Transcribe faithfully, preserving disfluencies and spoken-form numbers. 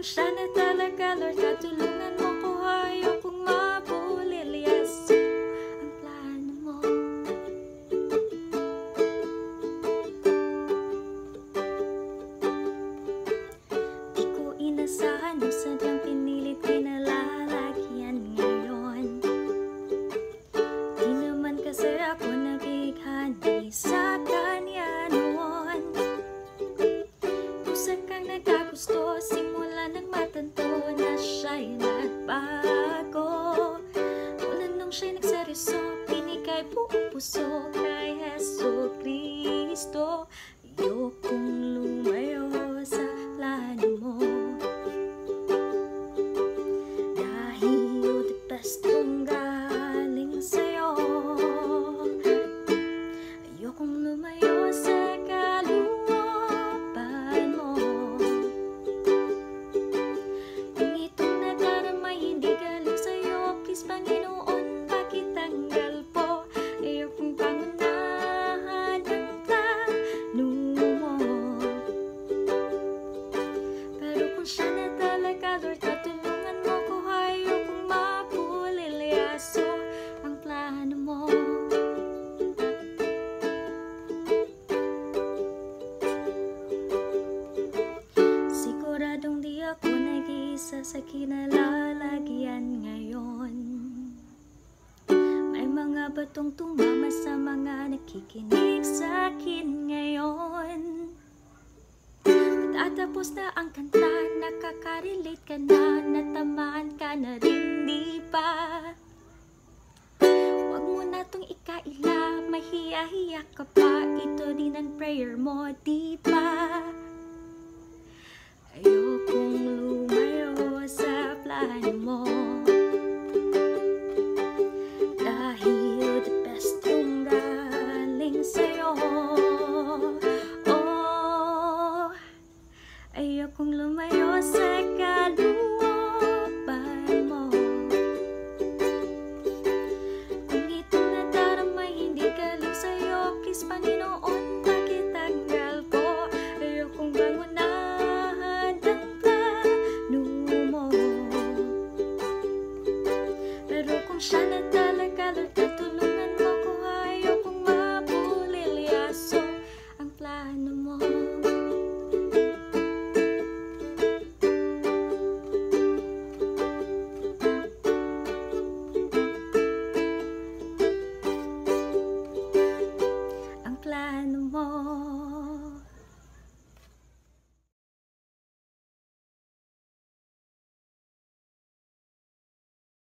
kung siya na talaga, Lord, katulungan mo ko, ayokong mapulilias ang plano mo. Di ko inasahan, o sadyang pinilit kinalalagyan ngayon. Di naman kasi ako nagighani sa kanya noon. Kusa kang nagkagusto, simula nang matanto na siya'y nagbago. Mula nung siya'y nagseryoso, pinigay buong puso kay Heso Kristo. Ayokong lumayo sa plano mo, dahil the best kong galing sa'yo. Ayokong lumayo sa kalooban mo. Kung itong nadaramay hindi galing sa'yo, please Panginoon, pakitanggal po. Ayokong pangunahan ang plano mo. Pero kung siya na talaga, Lord, katulungan mo ko, ayokong mapuliliaso ang plano mo. Siguradong di ako nag-iisa sa kinalalagyan ngayon. May mga batong tumama sa mga nakikinig sa akin ngayon. Matatapos na ang kanta, nakaka-relate ka na, natamaan ka na rin, di ba? Huwag mo na tong ikaila, mahiya-hiya ka pa, ito din ang prayer mo, di ba? Ayokong lumayo sa plano mo, dahil the best kong galing sa'yo. Oh, ayokong lumayo sa kalooban mo. Kung itong nadaramay hindi galing sa'yo, please Panginoon, pakitanggal ko. Ayokong bangunahan ang plano mo. Pero kung siya na talaga, Lord, katulungan mo ko, ayokong mapuliliaso ang plano mo. Ang plano mo.